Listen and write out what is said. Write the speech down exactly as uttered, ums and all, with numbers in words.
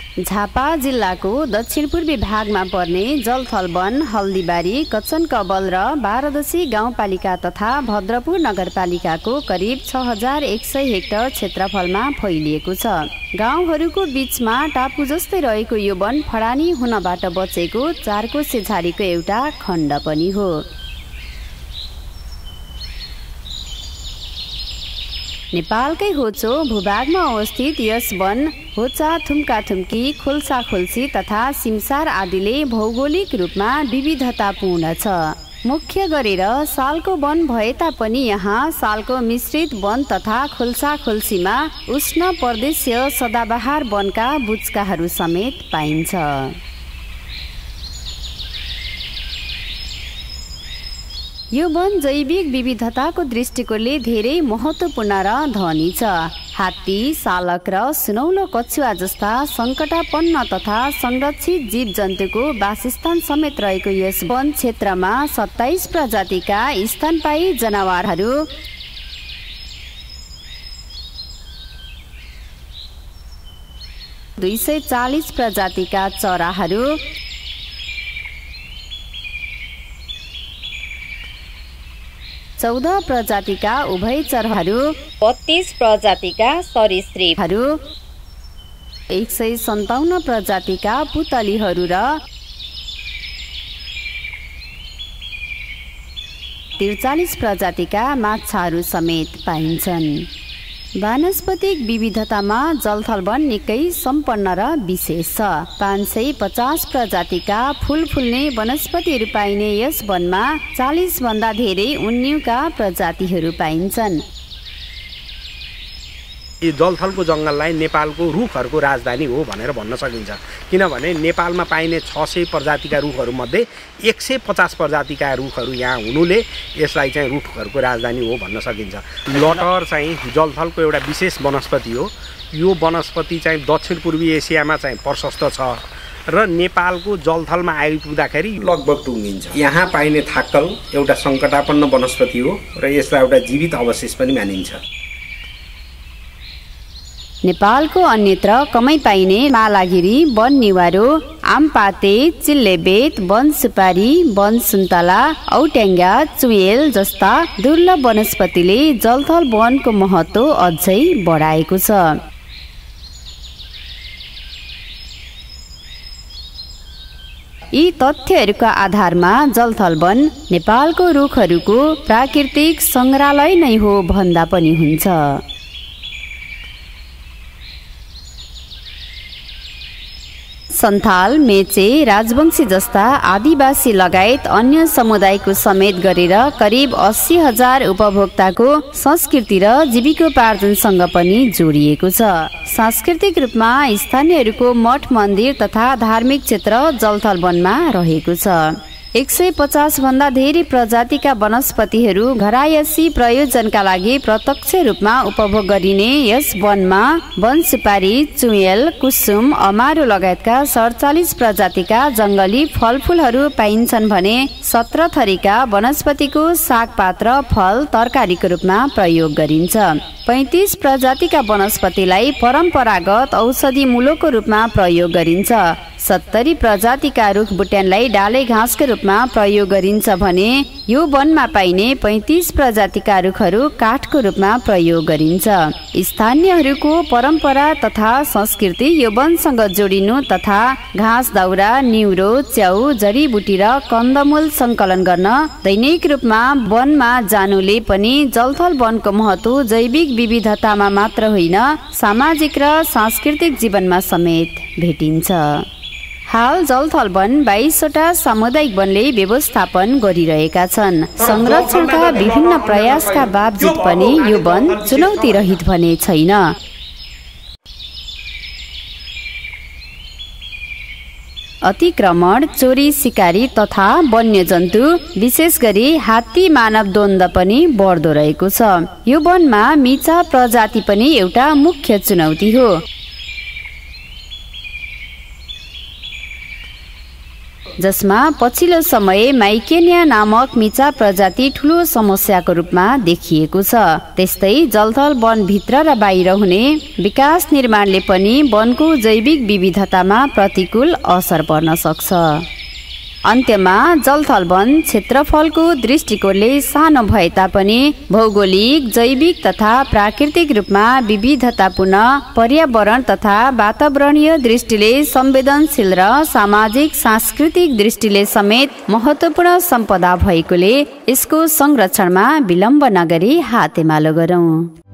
झापा जिल्लाको दक्षिण पूर्वी भागमा पर्ने जलथल वन हल्दीबारी कचनकबल र बाह्रदशी गाउँपालिका तथा भद्रपुर नगरपालिकाको करिब छ हजार एक सय हेक्टर क्षेत्रफलमा फैलिएको छ। गाउँहरूको बीचमा टापु जस्तै रहेको यो वन फडानी हुनबाट बचेको चारकोसे झाडीको एउटा खण्ड पनि हो। नेपालकै होचो भूभागमा अवस्थित यस वन होचा थुम्का थुम्की खोल्सा खोल्सी तथा सिमसार आदिले भौगोलिक रूपमा विविधतापूर्ण छ। मुख्य गरेर सालको वन भए तापनि यहाँ सालको मिश्रित वन तथा खोल्सा खोल्सीमा उष्ण प्रदेशीय सदाबहार वनका बुच्काहरू समेत पाइन्छ। यो वन जैविक विविधताको दृष्टिकोणले धेरै महत्त्वपूर्ण र धनी छ। हात्ती, सालक र सुनौलो कछुवा जस्ता सङ्कटापन्न तथा संरक्षित जीव जन्तुको वासस्थान समेत रहेको यस वन क्षेत्रमा सत्ताइस प्रजातिका स्तनपायी जनावरहरू, दुई सय चालिस प्रजातिका चराहरू, चौध प्रजातिका उभयचरहरू, बत्तीस प्रजातिका सरीसृपहरू, एक सय सन्ताउन्न प्रजातिका पुतलीहरू र त्रिचालिस प्रजातिका माछाहरू समेत पाइन्छन्। वानस्पतिक विविधतामा जलथल वन निकै सम्पन्न र विशेष छ। पाँच सय पचास प्रजातिका फूल फुल्ने वनस्पतिहरू पाइने यस वनमा चालिस भन्दा धेरै उन्युका प्रजातिहरू पाइन्छन्। यो जलथलको जङ्गललाई नेपालको रुखहरूको राजधानी हो भनेर भन्न सकिन्छ, किनभने नेपालमा पाइने छ सय प्रजातिका रुखहरूमध्ये एक सय पचास प्रजातिका रुखहरू यहाँ हुनुले यसलाई चाहिँ रुखहरूको राजधानी हो भन्न सकिन्छ। लटर चाहिँ जलथलको एउटा विशेष वनस्पति हो। यो वनस्पति चाहिँ दक्षिण पूर्वी एसियामा चाहिँ प्रशस्त छ र नेपालको जलथलमा आइपुग्दाखेरि लगभग टुङ्गिन्छ। यहाँ पाइने थाक्कल एउटा सङ्कटापन्न वनस्पति हो र यसलाई एउटा जीवित अवशेष पनि मानिन्छ। नेपालको अन्यत्र कमै पाइने मालागिरी, वन निवारो, आमपाते, चिल्लेबेत, वन सुपारी, वन सुन्तला, औट्याङ्गा, चुएल जस्ता दुर्लभ वनस्पतिले जलथल वनको महत्त्व अझै बढाएको छ। यी तथ्यहरूका आधारमा जलथल वन नेपालको रुखहरूको प्राकृतिक सङ्ग्रहालय नै हो भन्दा पनि हुन्छ। सन्थाल, मेचे, राजवंशी जस्ता आदिवासी लगायत अन्य समुदायको समेत गरेर करिब अस्सी हजार उपभोक्ताको संस्कृति र जीविकोपार्जनसँग पनि जोडिएको छ। सांस्कृतिक रूपमा स्थानीयहरूको मठ मन्दिर तथा धार्मिक क्षेत्र जलथल वनमा रहेको छ। एक सय पचास भन्दा धेरै प्रजातिका वनस्पतिहरू घरायसी प्रयोजनका लागि प्रत्यक्ष रूपमा उपभोग गरिने यस वनमा वन सुपारी, चुएल, कुसुम, अमारो लगायतका सडचालिस प्रजातिका जङ्गली फलफुलहरू पाइन्छन् भने सत्र थरीका वनस्पतिको सागपात र फल तरकारीको रूपमा प्रयोग गरिन्छ। पैँतिस प्रजातिका वनस्पतिलाई परम्परागत औषधि मूलको रूपमा प्रयोग गरिन्छ। सत्तरी प्रजातिका रुख बुट्यानलाई डाले घाँसको रूपमा प्रयोग गरिन्छ भने यो वनमा पाइने पैँतिस प्रजातिका रुखहरू काठको रूपमा प्रयोग गरिन्छ। स्थानीयहरूको परम्परा तथा संस्कृति यो वनसँग जोडिनु तथा घाँस दाउरा, निउरो, च्याउ, जडीबुटी र कन्दमूल सङ्कलन गर्न दैनिक रूपमा वनमा जानुले पनि जलथल वनको महत्त्व जैविक विविधतामा मात्र होइन सामाजिक र सांस्कृतिक जीवनमा समेत भेटिन्छ। हाल जलथल वन बाइसवटा सामुदायिक वनले व्यवस्थापन गरिरहेका छन्। संरक्षणका विभिन्न प्रयासका बावजुद पनि यो वन चुनौती रहित भने छैन। अतिक्रमण, चोरी, सिकारी तथा वन्यजन्तु विशेष गरी हात्ती मानव द्वन्द्व पनि बढ्दो रहेको छ। यो वनमा मिचा प्रजाति पनि एउटा मुख्य चुनौती हो। जसमा पछिल्लो समय माइकेनिया नामक मिचा प्रजाति ठूलो समस्याको रूपमा देखिएको छ। त्यस्तै जलथल वनभित्र र बाहिर हुने विकास निर्माणले पनि वनको जैविक विविधतामा प्रतिकूल असर पर्न सक्छ। अन्त्यमा जलथल वन क्षेत्रफलको दृष्टिकोणले सानो भए तापनि भौगोलिक, जैविक तथा प्राकृतिक रूपमा विविधतापूर्ण पर्यावरण तथा वातावरणीय दृष्टिले संवेदनशील र सामाजिक सांस्कृतिक दृष्टिले समेत महत्त्वपूर्ण सम्पदा भएकोले यसको संरक्षणमा विलम्ब नगरी हातेमालो गरौँ।